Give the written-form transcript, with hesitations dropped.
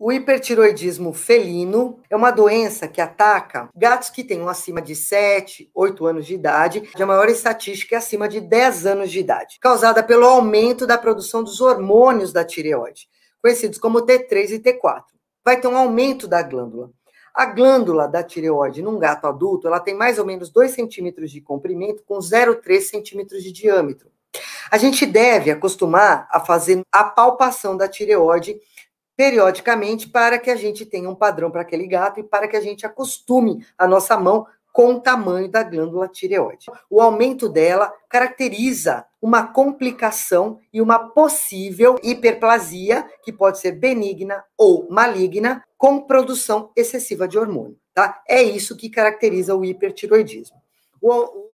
O hipertiroidismo felino é uma doença que ataca gatos que tenham acima de 7, 8 anos de idade, a maior estatística é acima de 10 anos de idade, causada pelo aumento da produção dos hormônios da tireoide, conhecidos como T3 e T4. Vai ter um aumento da glândula. A glândula da tireoide num gato adulto, ela tem mais ou menos 2 centímetros de comprimento com 0,3 centímetros de diâmetro. A gente deve acostumar a fazer a palpação da tireoide periodicamente para que a gente tenha um padrão para aquele gato e para que a gente acostume a nossa mão com o tamanho da glândula tireoide. O aumento dela caracteriza uma complicação e uma possível hiperplasia, que pode ser benigna ou maligna, com produção excessiva de hormônio, tá? É isso que caracteriza o hipertiroidismo.